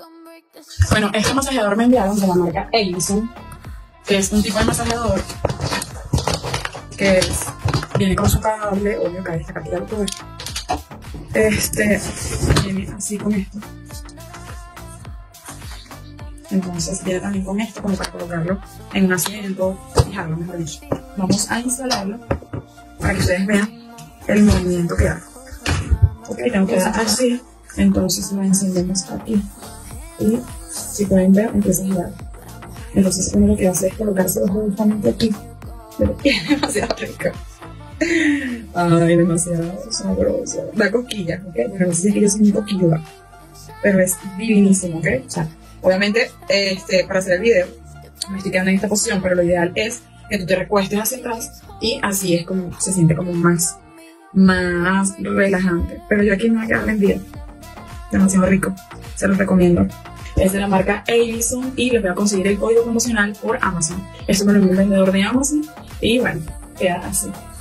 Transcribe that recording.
Bueno, este masajeador me enviaron de la marca Avison, que es un tipo de masajeador que viene con su cable, obvio que esta cantidad de poder. Viene así con esto. Entonces viene también con esto como para colocarlo en un asiento, fijarlo mejor dicho. Vamos a instalarlo para que ustedes vean el movimiento que hago. Ok, tengo que dar así, entonces lo encendemos aquí y si pueden ver empieza a girar. Entonces uno lo que hace es colocarse justamente aquí, pero es demasiado rico. Ay, demasiado sabroso. Da cosquillas, ok, pero no sé si es que yo soy muy cosquilluda, pero es divinísimo, ok. O sea, obviamente, para hacer el video me estoy quedando en esta posición, pero lo ideal es que tú te recuestes hacia atrás y así es como se siente como más relajante. Pero yo aquí me voy a quedar rendido. Demasiado rico, se los recomiendo. Es de la marca Avison y les voy a conseguir el código promocional por Amazon. Esto me lo envió un vendedor de Amazon y bueno, queda así.